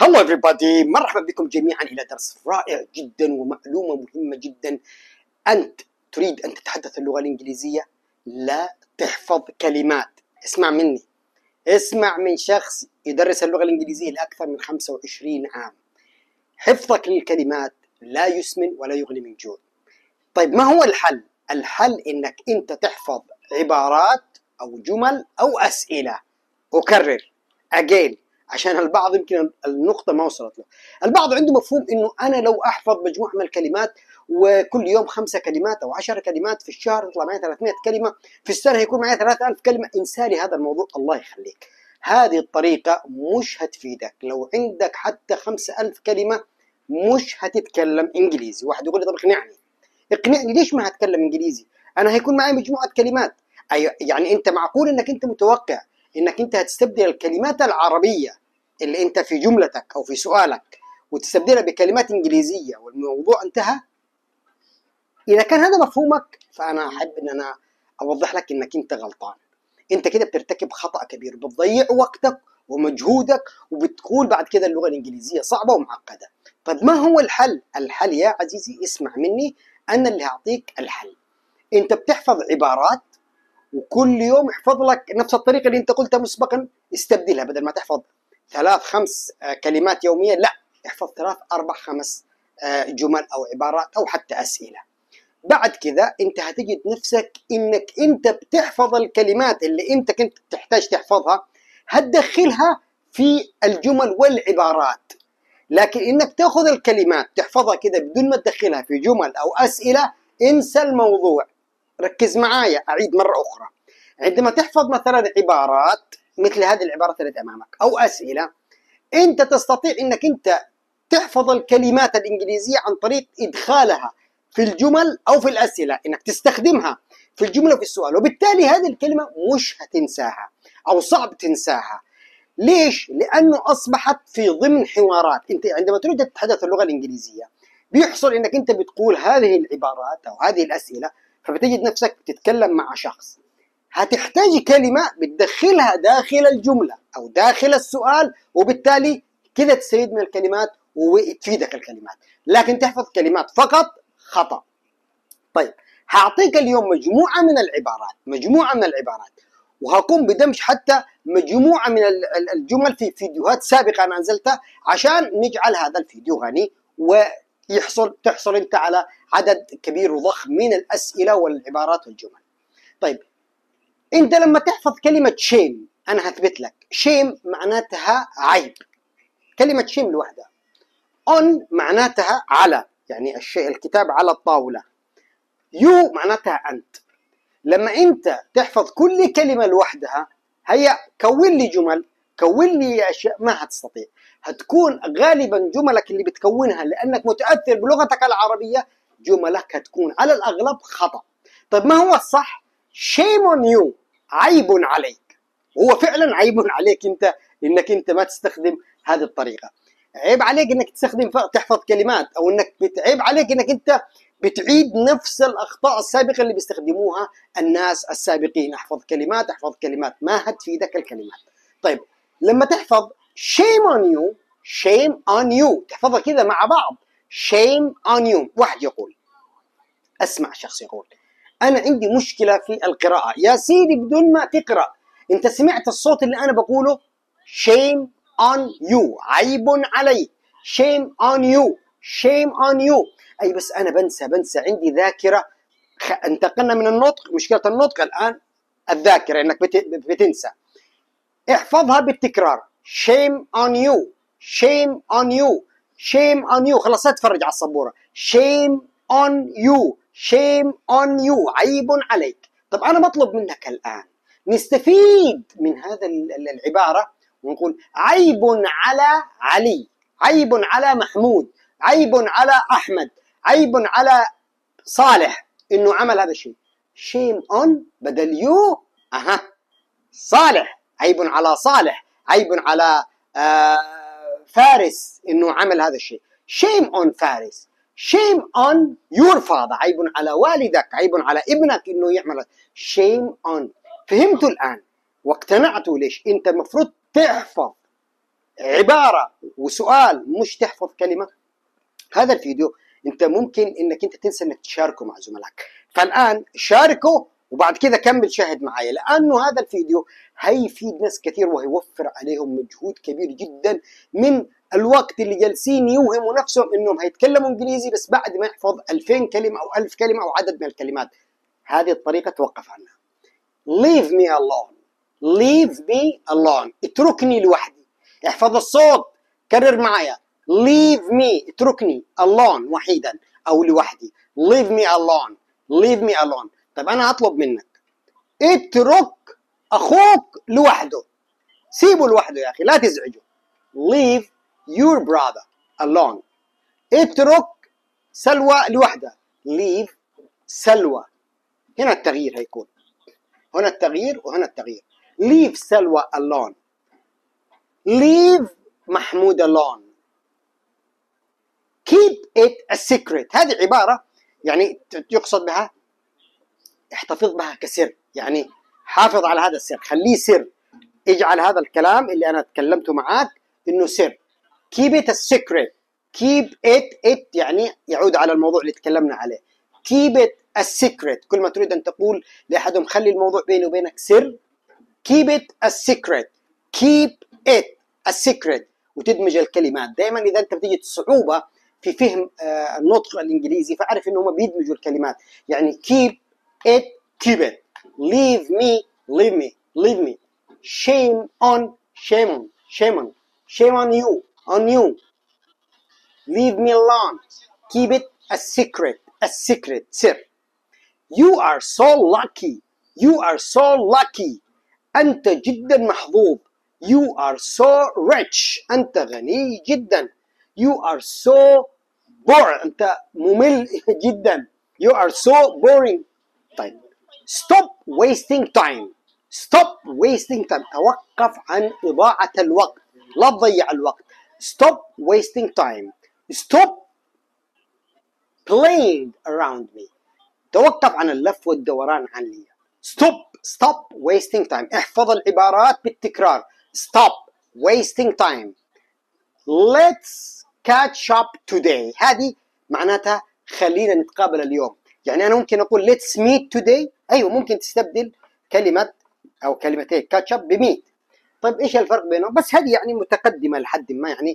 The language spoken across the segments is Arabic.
Hello everybody، مرحبا بكم جميعا إلى درس رائع جدا ومعلومة مهمة جدا. أنت تريد أن تتحدث اللغة الإنجليزية، لا تحفظ كلمات. اسمع مني، اسمع من شخص يدرس اللغة الإنجليزية لأكثر من 25 عام. حفظك للكلمات لا يسمن ولا يغني من جوع. طيب ما هو الحل؟ الحل إنك أنت تحفظ عبارات أو جمل أو أسئلة. أكرر again عشان البعض يمكن النقطة ما وصلت له. البعض عنده مفهوم إنه أنا لو أحفظ مجموعة من الكلمات وكل يوم 5 كلمات أو 10 كلمات، في الشهر يطلع معي 300 كلمة، في السنة يكون معي 3000 كلمة. انسالي هذا الموضوع، الله يخليك. هذه الطريقة مش هتفيدك. لو عندك حتى 5000 كلمة مش هتتكلم إنجليزي. واحد يقول لي طب اقنعني ليش ما هتكلم إنجليزي؟ أنا هيكون معي مجموعة كلمات. يعني أنت معقول إنك أنت متوقع إنك أنت هتستبدل الكلمات العربية اللي انت في جملتك او في سؤالك وتستبدلها بكلمات انجليزيه والموضوع انتهى؟ اذا كان هذا مفهومك فانا احب ان انا اوضح لك انك انت غلطان. انت كده بترتكب خطأ كبير، بتضيع وقتك ومجهودك وبتقول بعد كده اللغه الانجليزيه صعبه ومعقده. طيب ما هو الحل؟ الحل يا عزيزي اسمع مني، انا اللي هعطيك الحل. انت بتحفظ عبارات وكل يوم احفظ لك نفس الطريقه اللي انت قلتها مسبقا، استبدلها. بدل ما تحفظ 3-5 كلمات يوميا، لا، احفظ 3-4-5 جمل او عبارات او حتى اسئله. بعد كذا انت هتجد نفسك انك انت بتحفظ الكلمات اللي انت كنت تحتاج تحفظها، هتدخلها في الجمل والعبارات. لكن انك تاخذ الكلمات تحفظها كده بدون ما تدخلها في جمل او اسئله، انسى الموضوع. ركز معايا، اعيد مره اخرى. عندما تحفظ مثلا عبارات مثل هذه العبارات اللي امامك او اسئله، انت تستطيع انك انت تحفظ الكلمات الانجليزيه عن طريق ادخالها في الجمل او في الاسئله، انك تستخدمها في الجمله وفي السؤال، وبالتالي هذه الكلمه مش هتنساها او صعب تنساها. ليش؟ لانه اصبحت في ضمن حوارات. انت عندما تريد تتحدث اللغه الانجليزيه بيحصل انك انت بتقول هذه العبارات او هذه الاسئله، فبتجد نفسك بتتكلم مع شخص، هتحتاج كلمة بتدخلها داخل الجملة أو داخل السؤال، وبالتالي كده تستفيد من الكلمات وتفيدك الكلمات. لكن تحفظ كلمات فقط خطأ. طيب هعطيك اليوم مجموعة من العبارات وهقوم بدمج حتى مجموعة من الجمل في فيديوهات سابقة أنا أنزلتها عشان نجعل هذا الفيديو غني تحصل أنت على عدد كبير وضخم من الأسئلة والعبارات والجمل. طيب انت لما تحفظ كلمة شيم، انا هثبت لك، شيم معناتها عيب، كلمة شيم لوحدها. on معناتها على، يعني الشيء الكتاب على الطاولة. you معناتها انت. لما انت تحفظ كل كلمة لوحدها، هيا كون لي جمل، كون لي اشياء، ما هتستطيع. هتكون غالبا جملك اللي بتكونها لانك متأثر بلغتك العربية، جملك هتكون على الاغلب خطأ. طيب ما هو الصح؟ shame on you، عيب عليك. هو فعلا عيب عليك انك انت ما تستخدم هذه الطريقه. عيب عليك انك تحفظ كلمات، او عيب عليك انك انت بتعيد نفس الاخطاء السابقه اللي بيستخدموها الناس السابقين. احفظ كلمات ما هتفيدك الكلمات. طيب لما تحفظ shame on you تحفظها كذا مع بعض. shame on you. واحد يقول، اسمع شخص يقول أنا عندي مشكلة في القراءة. يا سيدي بدون ما تقرأ، أنت سمعت الصوت اللي أنا بقوله؟ shame on you، عيب عليك. shame on you. أي بس أنا بنسى، عندي ذاكرة. انتقلنا من النطق، مشكلة النطق الآن الذاكرة، إنك بتنسى. احفظها بالتكرار. shame on you. خلاص اتفرج على السبورة. shame on you، عيب عليك. طب أنا بطلب منك الآن نستفيد من هذا العبارة ونقول عيب على علي، عيب على محمود، عيب على أحمد، عيب على صالح إنه عمل هذا الشيء. shame on بدل يو. صالح، عيب على صالح، عيب على فارس إنه عمل هذا الشيء. shame on فارس. shame on your father، عيب على والدك، عيب على ابنك انه يعمل. shame on. فهمتوا الان واقتنعتوا ليش انت المفروض تحفظ عبارة وسؤال مش تحفظ كلمة. هذا الفيديو انت ممكن انك انت تنسى انك تشاركه مع زملائك، فالان شاركه وبعد كذا كمل شاهد معايا، لانه هذا الفيديو هيفيد ناس كثير وهيوفر عليهم مجهود كبير جدا من الوقت اللي جالسين يوهموا نفسهم انهم هيتكلموا انجليزي بس بعد ما يحفظ 2000 كلمه او 1000 كلمه او عدد من الكلمات. هذه الطريقه توقف عنها. leave me alone. leave me alone. اتركني لوحدي. احفظ الصوت، كرر معايا. leave me. اتركني alone وحيدا او لوحدي. leave me alone. leave me alone. طيب انا اطلب منك اترك اخوك لوحده، سيبه لوحده يا اخي، لا تزعجه. leave your brother alone. اترك سلوى لوحدها. leave سلوى. هنا التغيير هيكون، هنا التغيير وهنا التغيير. leave سلوى alone. leave محمود alone. keep it a secret. هذه عبارة يعني يقصد بها احتفظ بها كسر، يعني حافظ على هذا السر، خليه سر. اجعل هذا الكلام اللي أنا تكلمته معاك إنه سر. keep it a secret. keep it يعني يعود على الموضوع اللي تكلمنا عليه. keep it a secret. كل ما تريد أن تقول لأحدهم خلي الموضوع بيني وبينك سر، keep it a secret. keep it a secret. وتدمج الكلمات. دائما إذا أنت بتجد صعوبة في فهم النطق الإنجليزي فأعرف إنهم بيدمجوا الكلمات. يعني keep it keep it. leave me leave me leave me. shame on shame on shame on shame on you. leave me alone. keep it a secret سر. you are so lucky. you are so lucky. أنت جدا محظوظ. you are so rich. أنت غني جدا. you are so boring. أنت ممل جدا. you are so boring. طيب stop wasting time. stop wasting time. توقف عن إضاعة الوقت، لا تضيع الوقت. stop wasting time. stop playing around me. توقف عن اللف والدوران عني. stop wasting time. احفظ العبارات بالتكرار. stop wasting time. let's catch up today. هذه معناتها خلينا نتقابل اليوم. يعني أنا ممكن أقول let's meet today. أيوة ممكن تستبدل كلمة أو كلمتين catch up بmeet. طيب إيش الفرق بينهم؟ بس هذه يعني متقدمة لحد ما، يعني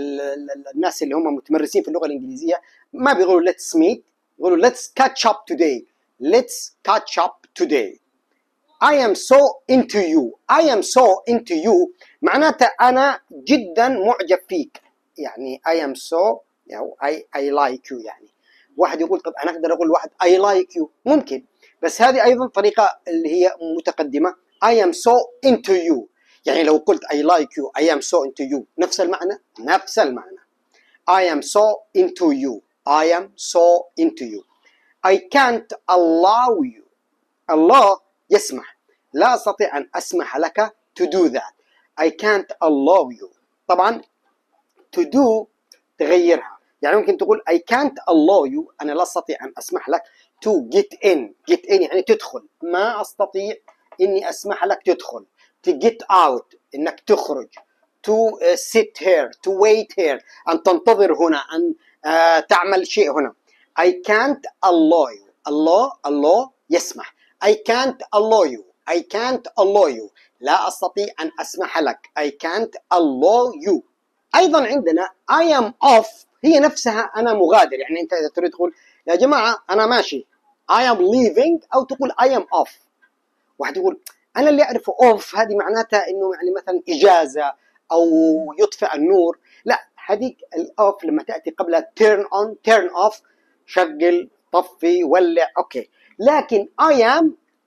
الناس اللي هم متمرسين في اللغة الإنجليزية ما بيقولوا let's meet، يقولوا let's catch up today. let's catch up today. I am so into you. I am so into you معناته أنا جدا معجب فيك. يعني I am so يعني I like you. يعني واحد يقول طب أنا أقدر أقول واحد I like you ممكن، بس هذه أيضا طريقة اللي هي متقدمة. I am so into you. يعني لو قلت I like you I am so into you نفس المعنى. نفس المعنى. I am so into you. I am so into you. I can't allow you. الله يسمح. لا أستطيع أن أسمح لك to do that. I can't allow you. طبعا to do تغيرها. يعني ممكن تقول I can't allow you. أنا لا أستطيع أن أسمح لك to get in. get in يعني تدخل. ما أستطيع إني أسمح لك تدخل. to get out إنك تخرج. to sit here. to wait here. أن تنتظر هنا. أن تعمل شيء هنا. I can't allow you. الله يسمح. I can't allow you. I can't allow you. لا أستطيع أن أسمح لك. I can't allow you. أيضا عندنا I am off. هي نفسها أنا مغادر. يعني أنت إذا تريد تقول يا جماعة أنا ماشي I am leaving، أو تقول I am off. واحد يقول أنا اللي أعرفه off هذه معناتها إنه يعني مثلا إجازة أو يطفئ النور. لا، هذيك الأوف لما تأتي قبلها turn on turn off، شغل طفي ولع أوكي. لكن I am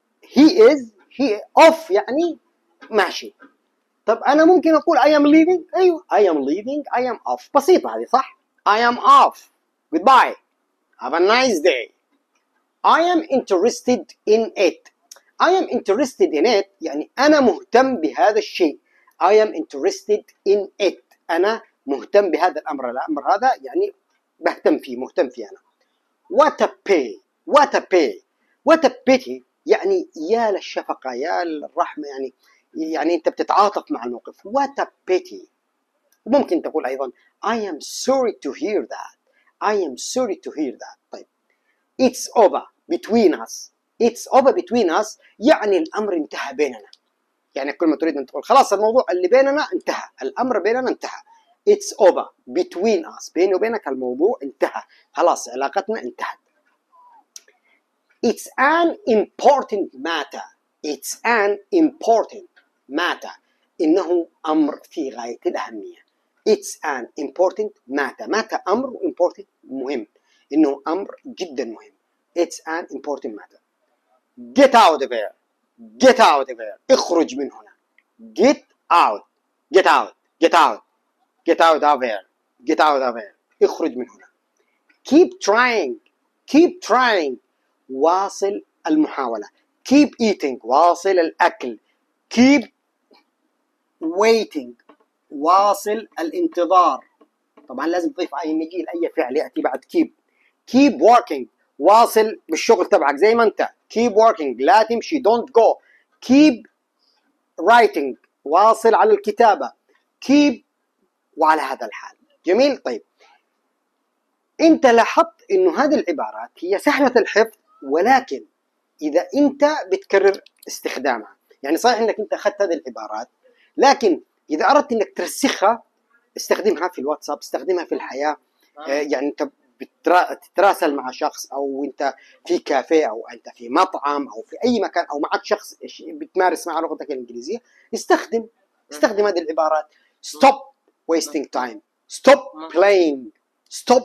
he off يعني ماشي. طب أنا ممكن أقول I am leaving. أيوه I am leaving I am off. بسيطة هذه صح. I am off. Goodbye. Have a nice day. I am interested in it. I am interested in it يعني أنا مهتم بهذا الشيء. I am interested in it. أنا مهتم بهذا الأمر. الأمر هذا يعني بهتم فيه، مهتم فيه أنا. What a pity. What a pity. What a pity يعني يا للشفقة، يا للرحمة، يعني أنت بتتعاطف مع الموقف. What a pity. ممكن تقول أيضا I am sorry to hear that. I am sorry to hear that. طيب it's over between us. It's over between us يعني الأمر انتهى بيننا. يعني كل ما تريد أن تقول خلاص الموضوع اللي بيننا انتهى، الأمر بيننا انتهى. It's over between us. بيني وبينك الموضوع انتهى، خلاص علاقتنا انتهت. It's an important matter. It's an important matter. إنه أمر في غاية الأهمية. It's an important matter. matter أمر important مهم. إنه أمر جدا مهم. It's an important matter. Get out of here. Get out of here. اخرج من هنا. Get out. Get out. Get out. Get out of here. Get out of here. اخرج من هنا. Keep trying. Keep trying. واصل المحاولة. Keep eating. واصل الأكل. Keep waiting. واصل الانتظار. طبعا لازم تضيف ing لأي فعل يأتي بعد keep. Keep working. واصل بالشغل تبعك زي ما أنت. Keep working. لا تمشي. Don't go. Keep writing. واصل على الكتابة. Keep وعلى هذا الحال. جميل. طيب أنت لاحظت إنه هذه العبارات هي سهلة الحفظ، ولكن إذا أنت بتكرر استخدامها، يعني صحيح إنك أنت أخذت هذه العبارات، لكن إذا أردت إنك ترسخها استخدمها في الواتساب، استخدمها في الحياة. يعني أنت تتراسل مع شخص، أو أنت في كافيه، أو أنت في مطعم، أو في أي مكان، أو معك شخص بتمارس معه لغتك الإنجليزية، استخدم هذه العبارات. stop wasting time. stop playing. stop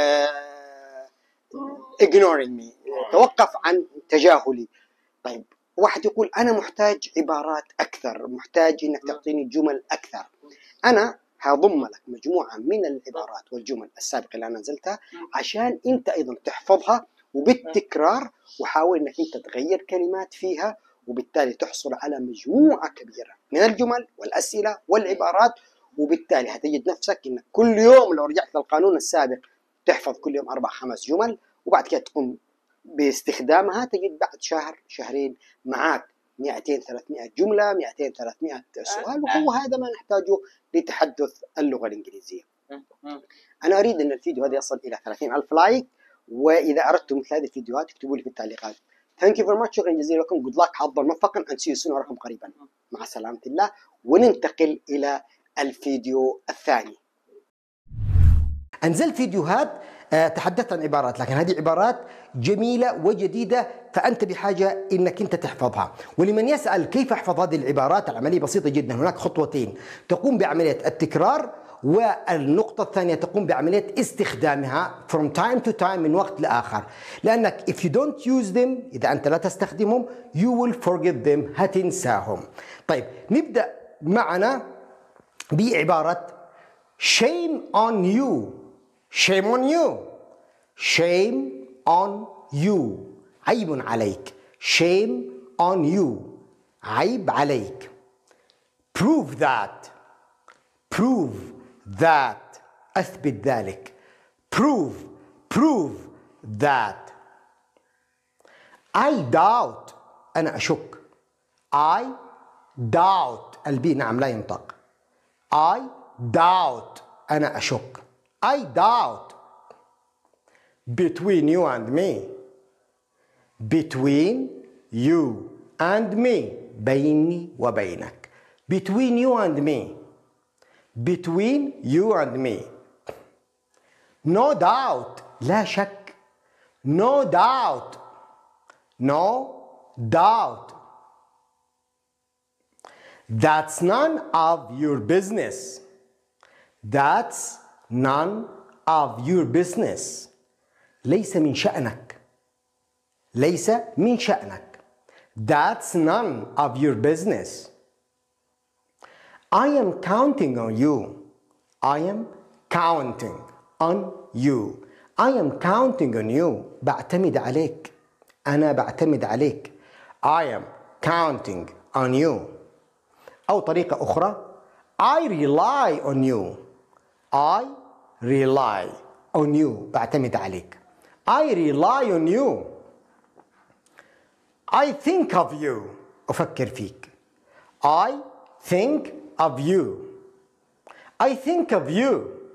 ignoring me. توقف عن تجاهلي. طيب واحد يقول أنا محتاج عبارات أكثر، محتاج إنك تعطيني جمل أكثر. أنا هضم لك مجموعة من العبارات والجمل السابقة اللي أنا نزلتها عشان أنت أيضا تحفظها وبالتكرار، وحاول إنك أنت تغير كلمات فيها، وبالتالي تحصل على مجموعة كبيرة من الجمل والأسئلة والعبارات. وبالتالي هتجد نفسك إنك كل يوم لو رجعت للقانون السابق تحفظ كل يوم 4-5 جمل، وبعد كده تقوم باستخدامها، تجد بعد شهر شهرين معك 200-300 جملة، 200-300 سؤال. وهو هذا ما نحتاجه لتحدث اللغة الإنجليزية. أنا أريد أن الفيديو هذا يصل إلى 30,000 لايك، وإذا أردتم مثل هذه الفيديوهات اكتبوا لي في التعليقات. Thank you very much. شكرا جزيلا لكم. Good luck. حظا موفقا. and see you soon. أراكم قريبا. مع سلامة الله. وننتقل إلى الفيديو الثاني. أنزلت فيديوهات تحدثت عن عبارات، لكن هذه عبارات جميلة وجديدة، فأنت بحاجة إنك أنت تحفظها. ولمن يسأل كيف أحفظ هذه العبارات، العملية بسيطة جدا. هناك خطوتين تقوم بعملية التكرار، والنقطة الثانية تقوم بعملية استخدامها from time to time من وقت لآخر. لأنك if you don't use them، إذا أنت لا تستخدمهم you will forget them، هتنساهم. طيب نبدأ معنا بعبارة shame on you. shame on you. shame on you. عيب عليك. shame on you. عيب عليك. prove that. prove that. أثبت ذلك. prove that. I doubt. أنا أشك. I doubt. البي نعم لا ينطق. I doubt. أنا أشك. I doubt. between you and me. between you and me. بيني وبينك. between you and me. between you and me. no doubt. لا شك. no doubt. no doubt. that's none of your business. that's none of your business. ليس من شأنك. ليس من شأنك. that's none of your business. I am counting on you. I am counting on you. I am counting on you. بعتمد عليك. أنا بعتمد عليك. I am counting on you. أو طريقة أخرى I rely on you. I rely on you. بعتمد عليك. I rely on you. I think of you. أفكر فيك. I think of you. I think of you.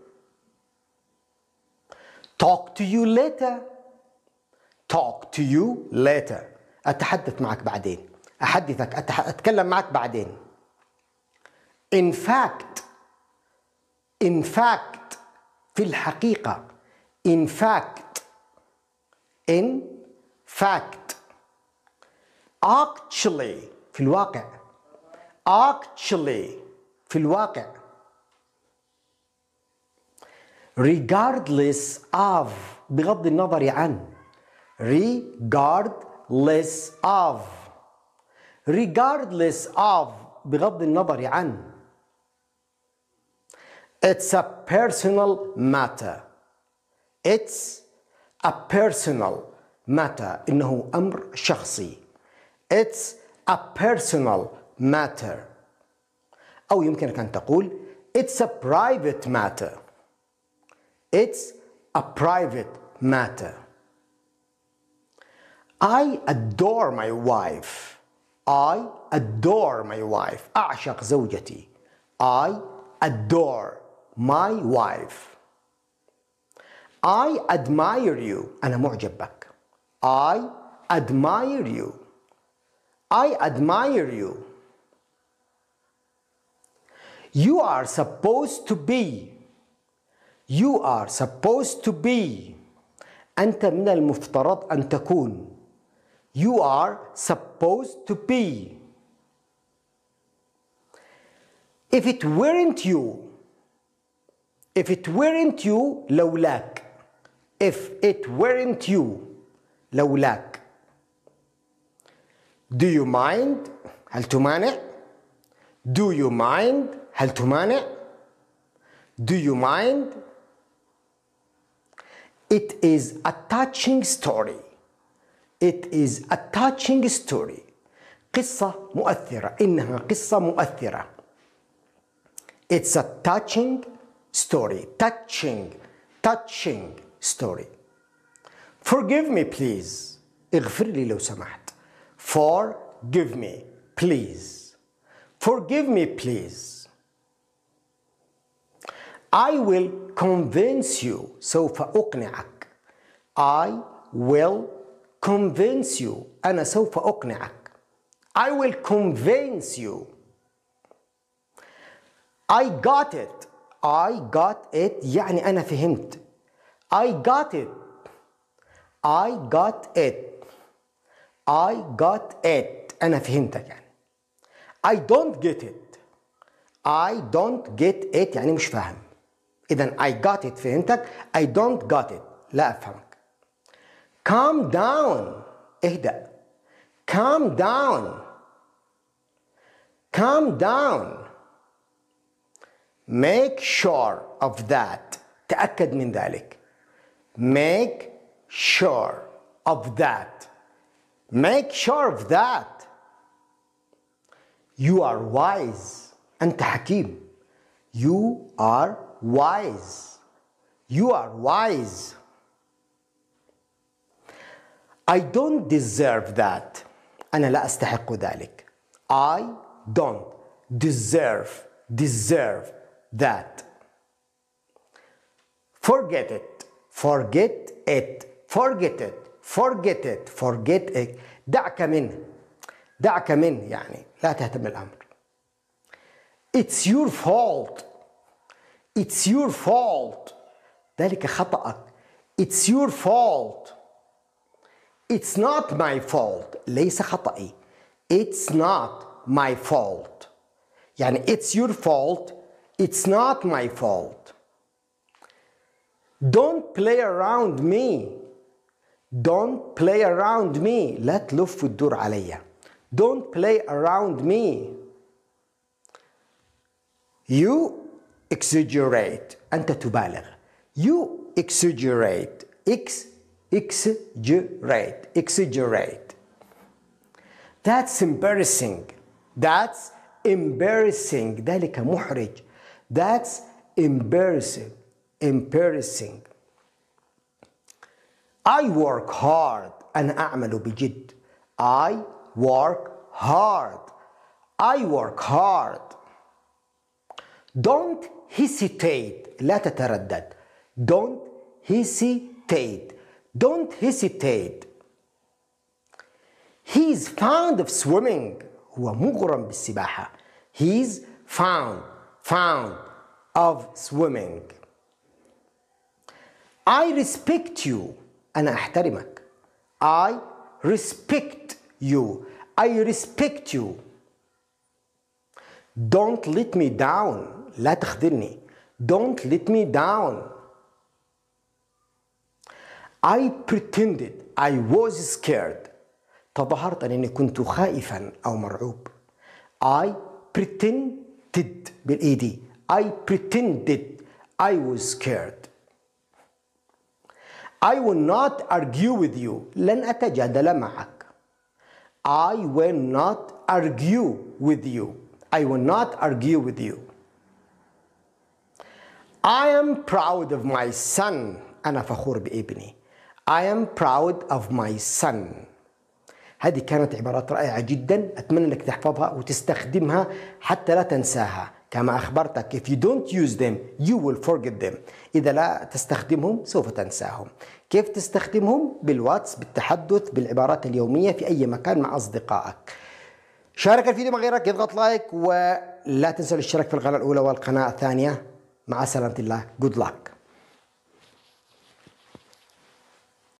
Talk to you later. Talk to you later. أتحدث معك بعدين. أحدثك أتكلم معك بعدين. In fact. In fact. في الحقيقة. In fact. In fact. Actually. في الواقع. Actually. في الواقع. Regardless of. بغض النظر عن. Regardless of. Regardless of. بغض النظر عن. It's a personal matter. It's a personal matter. إنه أمر شخصي. It's a personal matter. أو يمكنك أن تقول It's a private matter. It's a private matter. I adore my wife. I adore my wife. أعشق زوجتي. I adore my wife. I admire you. أنا معجب بك. I admire you. I admire you. You are supposed to be. You are supposed to be. أنت من المفترض أن تكون. You are supposed to be. If it weren't you. If it weren't you لولاك. If it weren't you لولاك. Do you mind؟ هل تمانع؟ Do you mind؟ هل تمانع؟ Do you mind؟ It is a touching story. It is a touching story. قصة مؤثرة. إنها قصة مؤثرة. It's a touching story. Touching story. Forgive me please. اغفر لي لو سمحت. Forgive me please. Forgive me please. I will convince you. سوف أقنعك. I will convince you. أنا سوف أقنعك. I will convince you. I got it. I got it يعني أنا فهمت. I got it. I got it. I got it. أنا فهمتك يعني. I don't get it. I don't get it يعني مش فاهم. إذن I got it فهمتك. I don't got it لا أفهمك. Calm down. اهدأ. Calm down. Calm down. Make sure of that. تأكد من ذلك. Make sure of that. Make sure of that. You are wise. أنت حكيم. You are wise. You are wise. I don't deserve that. أنا لا أستحق ذلك. I don't deserve that. Forget it. Forget it. Forget it. Forget it. Forget it. دعك منه. دعك منه يعني لا تهتم بالأمر. It's your fault. It's your fault. ذلك خطأك. It's your fault. It's not my fault. ليس خطأي. It's not my fault. يعني it's your fault. It's not my fault. Don't play around me. Don't play around me. لا تلف وتدور عليا. Don't play around me. You exaggerate. أنت تبالغ. You exaggerate. Exaggerate. That's embarrassing. That's embarrassing. ذلك محرج. That's embarrassing. I work hard. أنا أعمل بجد. I work hard. Don't hesitate. لا تتردد. Don't hesitate. Don't hesitate. He's fond of swimming. هو مغرم بالسباحة. He's fond of swimming. I respect you. أنا أحترمك. I respect you. I respect you. Don't let me down. لا تخذلني. Don't let me down. I pretended I was scared. تظاهرت أنني كنت خائفا أو مرعوب. I pretended بالإيدي. I pretended I was scared. I will not argue with you. لن أتجادل معك. I will not argue with you. I will not argue with you. I am proud of my son. أنا فخور بابني. I am proud of my son. هذه كانت عبارات رائعة جدا، أتمنى أنك تحفظها وتستخدمها حتى لا تنساها. كما أخبرتك if you don't use them you will forget them. إذا لا تستخدمهم سوف تنساهم. كيف تستخدمهم؟ بالواتس، بالتحدث، بالعبارات اليومية في أي مكان مع أصدقائك. شارك الفيديو مع غيرك، يضغط لايك، ولا تنسى الاشتراك في القناة الأولى والقناة الثانية. مع سلامة الله. Good luck.